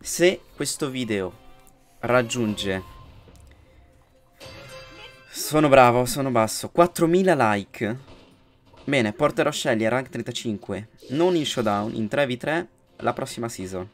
Se questo video raggiunge, sono bravo, sono basso, 4000 like, bene, porterò Shelly a rank 35, non in showdown, in 3v3 la prossima season.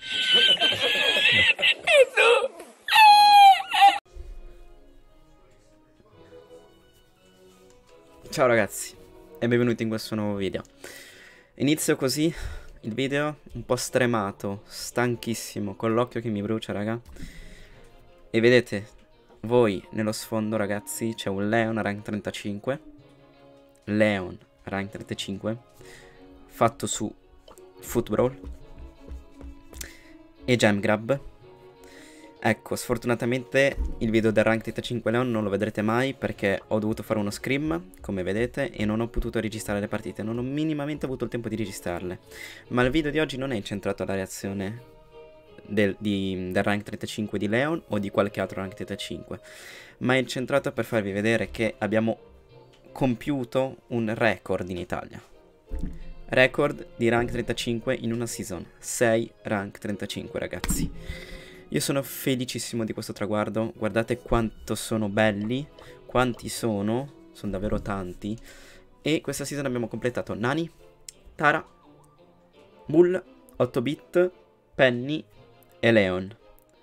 Ciao ragazzi e benvenuti in questo nuovo video. Inizio così il video un po' stremato, stanchissimo, con l'occhio che mi brucia, raga. E vedete voi nello sfondo, ragazzi, c'è un Leon rank 35. Leon rank 35 fatto su Footbrawl e Gem Grab. Ecco, sfortunatamente il video del rank 35 Leon non lo vedrete mai perché ho dovuto fare uno scrim, come vedete, e non ho potuto registrare le partite, non ho minimamente avuto il tempo di registrarle. Ma il video di oggi non è incentrato alla reazione del rank 35 di Leon o di qualche altro rank 35, ma è incentrato per farvi vedere che abbiamo compiuto un record in Italia. Record di rank 35 in una season, 6 rank 35 ragazzi. Io sono felicissimo di questo traguardo, guardate quanto sono belli, quanti sono davvero tanti. E questa season abbiamo completato Nani, Tara, Bull, 8-bit, Penny e Leon.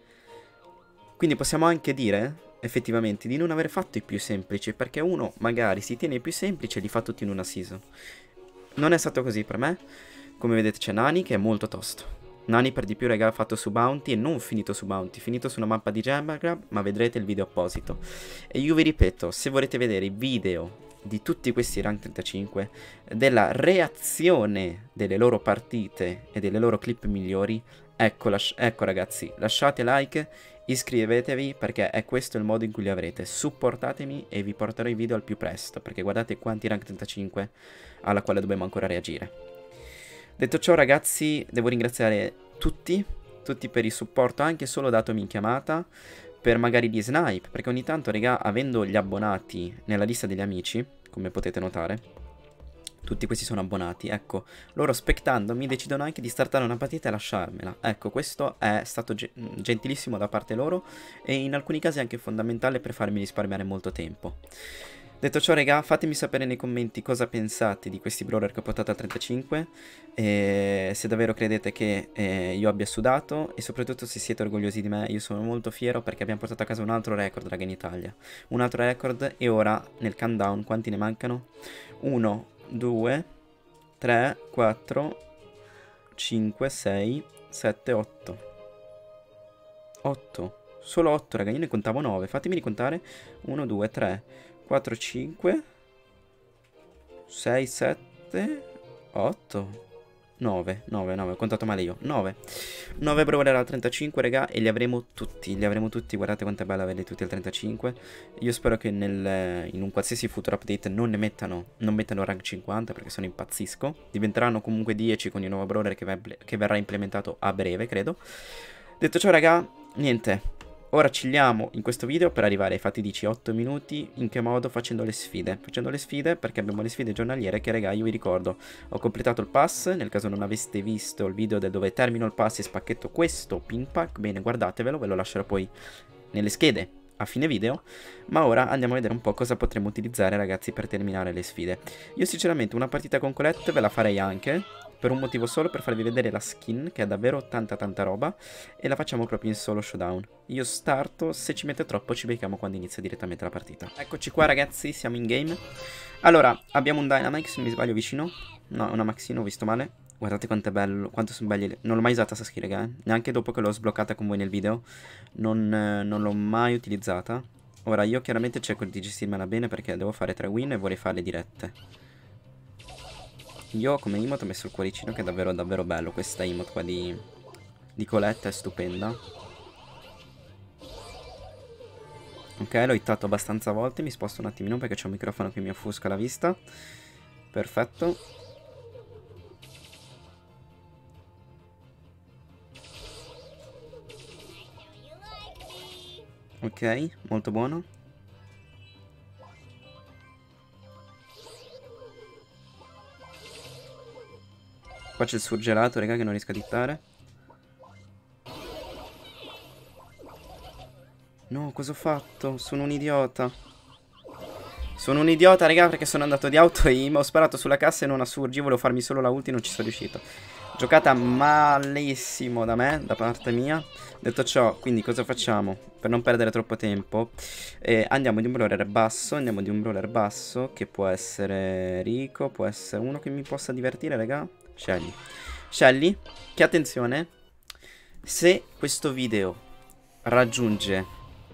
Quindi possiamo anche dire, effettivamente, di non aver fatto i più semplici, perché uno magari si tiene i più semplici e li fa tutti in una season. Non è stato così per me, come vedete c'è Nani che è molto tosto. Nani per di più, raga, fatto su Bounty e non finito su Bounty, finito su una mappa di Gem Grab, ma vedrete il video apposito. E io vi ripeto, se volete vedere i video di tutti questi rank 35, della reazione delle loro partite e delle loro clip migliori, ecco ragazzi, lasciate like, iscrivetevi perché è questo il modo in cui li avrete. Supportatemi e vi porterò i video al più presto, perché guardate quanti rank 35 alla quale dobbiamo ancora reagire. Detto ciò ragazzi, devo ringraziare tutti per il supporto anche solo datomi in chiamata, per magari gli snipe, perché ogni tanto raga, avendo gli abbonati nella lista degli amici, come potete notare, tutti questi sono abbonati, ecco, loro spectandomi decidono anche di startare una partita e lasciarmela. Ecco, questo è stato gentilissimo da parte loro e in alcuni casi anche fondamentale per farmi risparmiare molto tempo. Detto ciò, raga, fatemi sapere nei commenti cosa pensate di questi brawler che ho portato al 35, se davvero credete che io abbia sudato e soprattutto se siete orgogliosi di me. Io sono molto fiero perché abbiamo portato a casa un altro record, raga, in Italia. Un altro record e ora nel countdown quanti ne mancano? 1, 2, 3, 4, 5, 6, 7, 8. 8. Solo 8, raga, io ne contavo 9. Fatemi ricontare. 1, 2, 3, 4, 5, 6, 7, 8, 9, ho contato male io, 9 brawler al 35, raga, e li avremo tutti, guardate quanto è bello averli tutti al 35. Io spero che in un qualsiasi futuro update non mettano rank 50, perché se no impazzisco. Diventeranno comunque 10 con il nuovo brawler che verrà implementato a breve, credo. Detto ciò, raga, niente. Ora chilliamo in questo video per arrivare ai fatidici 8 minuti. In che modo? Facendo le sfide. Facendo le sfide perché abbiamo le sfide giornaliere che, raga, io vi ricordo, ho completato il pass. Nel caso non aveste visto il video dove termino il pass e spacchetto questo pin pack, bene, guardatevelo, ve lo lascerò poi nelle schede a fine video. Ma ora andiamo a vedere un po' cosa potremo utilizzare, ragazzi, per terminare le sfide. Io sinceramente una partita con Colette ve la farei anche, per un motivo solo, per farvi vedere la skin, che è davvero tanta roba, e la facciamo proprio in solo showdown. Io starto, se ci mette troppo ci becchiamo quando inizia direttamente la partita. Eccoci qua ragazzi, siamo in game. Allora, abbiamo un Dynamax, se non mi sbaglio, vicino. No, una Maxino, ho visto male. Guardate quanto è bello, quanto sono belli. Non l'ho mai usata sta skill, raga, neanche dopo che l'ho sbloccata con voi nel video. Non l'ho mai utilizzata. Ora, io chiaramente cerco di gestirmela bene perché devo fare 3 win e vorrei farle dirette. Io come emote ho messo il cuoricino, che è davvero bello. Questa emote qua di Colette è stupenda. Ok, l'ho hittato abbastanza volte. Mi sposto un attimino perché c'è un microfono che mi offusca la vista. Perfetto. Ok, molto buono. Qua c'è il surgelato, raga, che non riesco a hittare. No, cosa ho fatto? Sono un idiota. Sono un idiota, raga, perché sono andato di auto e ho sparato sulla cassa e non a surgi. Volevo farmi solo la ulti e non ci sono riuscito. Giocata malissimo da me, da parte mia. Detto ciò, quindi cosa facciamo? Per non perdere troppo tempo, andiamo di un brawler basso. Andiamo di un brawler basso, che può essere Rico, può essere uno che mi possa divertire, raga. Scegli. Scegli, che attenzione, se questo video raggiunge...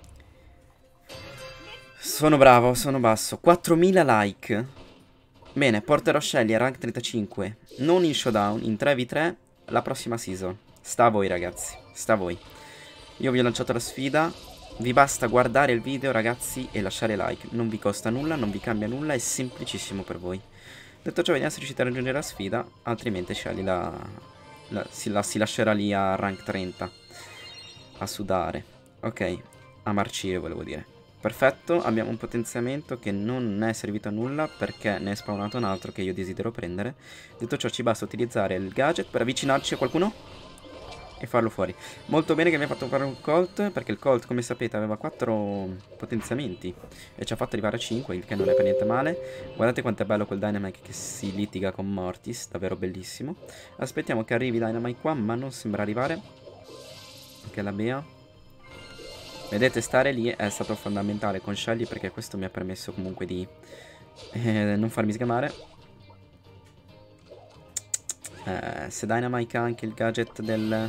Sono bravo, sono basso. 4000 like. Bene, porterò Shelly a rank 35. Non in showdown, in 3v3 la prossima season. Sta a voi, ragazzi. Sta a voi. Io vi ho lanciato la sfida. Vi basta guardare il video, ragazzi, e lasciare like. Non vi costa nulla, non vi cambia nulla. È semplicissimo per voi. Detto ciò, vediamo se riuscite a raggiungere la sfida. Altrimenti Shelly si lascerà lì a rank 30. A sudare. Ok, a marcire volevo dire. Perfetto, abbiamo un potenziamento che non è servito a nulla perché ne è spawnato un altro che io desidero prendere. Detto ciò, ci basta utilizzare il gadget per avvicinarci a qualcuno e farlo fuori. Molto bene che mi ha fatto fare un Colt, perché il Colt, come sapete, aveva 4 potenziamenti e ci ha fatto arrivare a 5, il che non è per niente male. Guardate quanto è bello quel Dynamite che si litiga con Mortis, davvero bellissimo. Aspettiamo che arrivi Dynamite qua, ma non sembra arrivare. Ok, la Bea. Vedete, stare lì è stato fondamentale con Shelly perché questo mi ha permesso comunque di non farmi sgamare. Se Dynamite ha anche il gadget del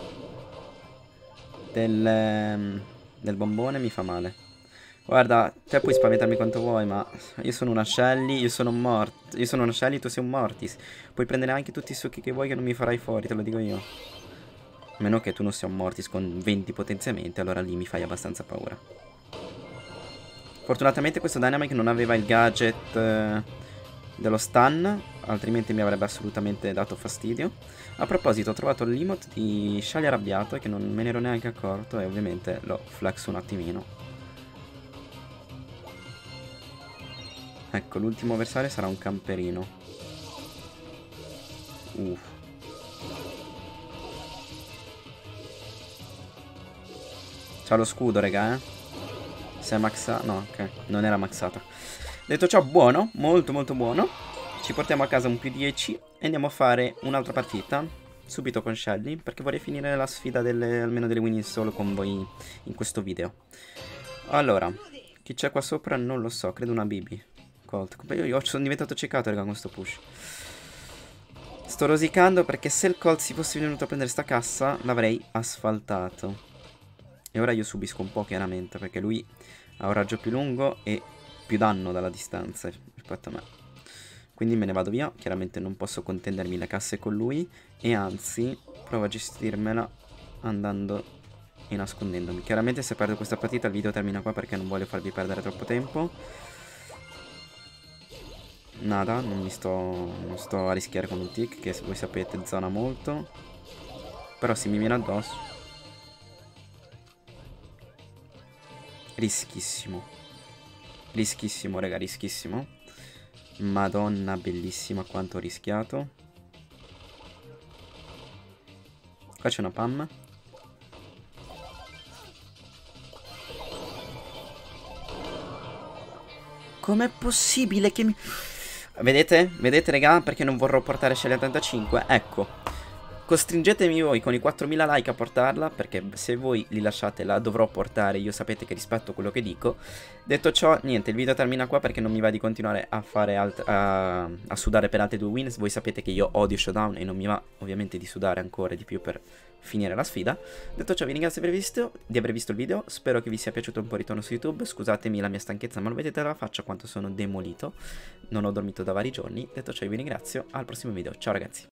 bombone mi fa male. Guarda, te puoi spaventarmi quanto vuoi, ma io sono una Shelly, io sono una Shelly, tu sei un Mortis. Puoi prendere anche tutti i succhi che vuoi che non mi farai fuori, te lo dico io. A meno che tu non sia un Mortis con 20 potenziamenti, allora lì mi fai abbastanza paura. Fortunatamente questo Dynamite non aveva il gadget dello stun, altrimenti mi avrebbe assolutamente dato fastidio. A proposito, ho trovato l'emote di Shelly arrabbiato, che non me ne ero neanche accorto, e ovviamente lo flex un attimino. Ecco, l'ultimo avversario sarà un camperino. C'ha lo scudo, raga, eh. Se è maxata... No, ok, non era maxata. Detto ciò, buono, molto molto buono. Ci portiamo a casa un più 10 e andiamo a fare un'altra partita subito con Shelly, perché vorrei finire la sfida almeno delle winning solo con voi in questo video. Allora, chi c'è qua sopra non lo so, credo una Bibi. Colt. Io sono diventato ciecato, raga, con sto push. Sto rosicando perché se il Colt si fosse venuto a prendere sta cassa l'avrei asfaltato. E ora io subisco un po', chiaramente, perché lui ha un raggio più lungo e più danno dalla distanza rispetto a me. Quindi me ne vado via. Chiaramente non posso contendermi le casse con lui. E anzi, provo a gestirmela andando e nascondendomi. Chiaramente se perdo questa partita il video termina qua, perché non voglio farvi perdere troppo tempo. Nada, non sto a rischiare con un tick, che voi sapete zona molto. Però se mi viene addosso... Rischissimo. Rischissimo, raga, rischissimo. Madonna, bellissima quanto ho rischiato. Qua c'è una Pam. Com'è possibile che mi... Vedete? Vedete, raga? Perché non vorrò portare Shelly a 35? Ecco. Costringetemi voi con i 4000 like a portarla, perché se voi li lasciate la dovrò portare, io sapete che rispetto quello che dico. Detto ciò, niente, il video termina qua perché non mi va di continuare a fare a sudare per altre 2 wins. Voi sapete che io odio showdown e non mi va ovviamente di sudare ancora di più per finire la sfida. Detto ciò, vi ringrazio di aver visto il video, spero che vi sia piaciuto un po' il ritorno su YouTube. Scusatemi la mia stanchezza, ma lo vedete dalla faccia quanto sono demolito, non ho dormito da vari giorni. Detto ciò, vi ringrazio, al prossimo video, ciao ragazzi.